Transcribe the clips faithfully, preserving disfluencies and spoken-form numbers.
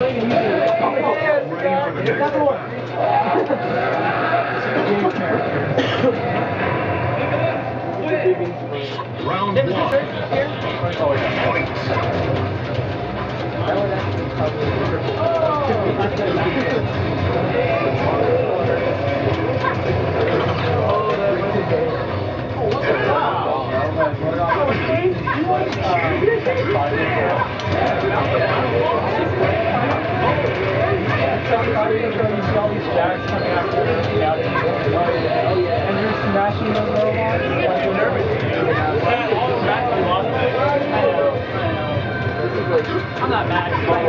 Round one. And you're smashing those robots? Like you're nervous. I'm not mad.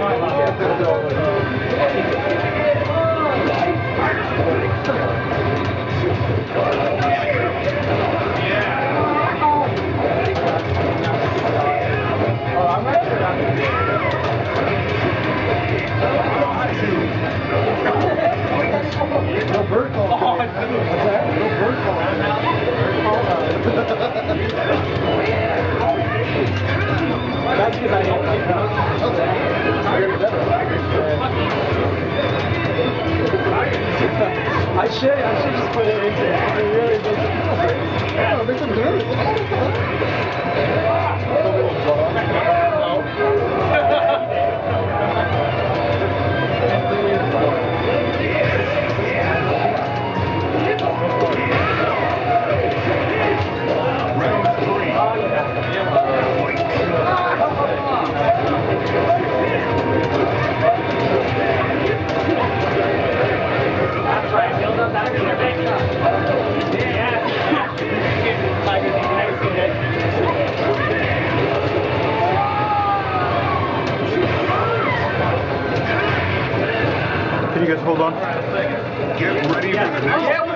No bird call. Oh, what's that? No bird call. That's because I don't like that. I should, I should just put it into it. It really doesn't. Yeah, it makes them nervous. Can you guys hold on? Get ready for the next.